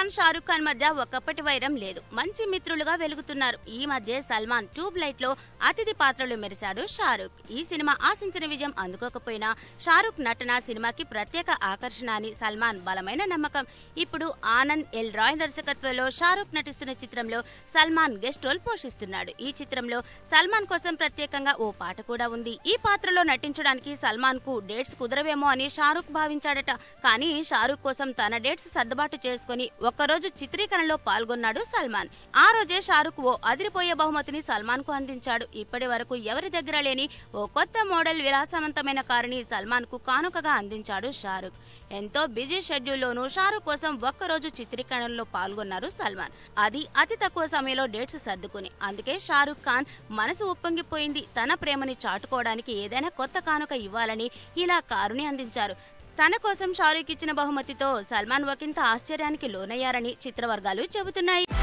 సల్మాన్ షారుఖ్ ఖాన్ మధ్య ఒకప్పటి వైరం లేదు. మంచి మిత్రులుగా వెలుగుతున్నారు. ఈ మధ్య సల్మాన్ ట్యూబ్ లైట్ లో అతిథి పాత్రలు మెరిశాడు షారుఖ్. ఈ సినిమా ఆశించిన విజయం అందుకోకపోయినా షారుఖ్ నటన సినిమాకి ప్రత్యేక ఆకర్షణ అని సల్మాన్ బలమైన నమ్మకం. ఇప్పుడు ఆనంద్ ఎల్ రాయ్ దర్శకత్వంలో షారుఖ్ నటిస్తున్న చిత్రంలో సల్మాన్ గెస్ట్ రోల్ పోషిస్తున్నాడు. ఈ చిత్రంలో సల్మాన్ కోసం ప్రత్యేకంగా ఓ పాట కూడా ఉంది. ఈ పాత్రలో నటించడానికి సల్మాన్ కు డేట్స్ కుదరవేమో అని షారుఖ్ భావించాడట. కానీ షారుఖ్ కోసం తన డేట్స్ సర్దుబాటు చేసుకుని ఒక్కరోజు చిత్రీకరణలో పాల్గొన్నాడు సల్మాన్. ఆ రోజే షారుఖ్ ఓ అదిరిపోయే బహుమతిని సల్మాన్ కు అందించాడు. ఇప్పటి వరకు ఎవరి దగ్గర లేని ఓ కొత్త మోడల్ విలాసవంతమైన కారుని సల్మాన్ కు కానుకగా అందించాడు షారుఖ్. ఎంతో బిజీ షెడ్యూల్లోనూ షారుఖ్ కోసం ఒక్కరోజు చిత్రీకరణలో పాల్గొన్నారు సల్మాన్. అది అతి తక్కువ సమయంలో డేట్స్ సర్దుకుని. అందుకే షారుఖ్ ఖాన్ మనసు ఉప్పొంగిపోయింది. తన ప్రేమని చాటుకోవడానికి ఏదైనా కొత్త కానుక ఇవ్వాలని ఇలా కారుని అందించారు. తన కోసం షారుఖ్ ఇచ్చిన బహుమతితో సల్మాన్ ఒకంత ఆశ్చర్యానికి లోనయ్యారని చిత్రవర్గాలు చెబుతున్నాయి.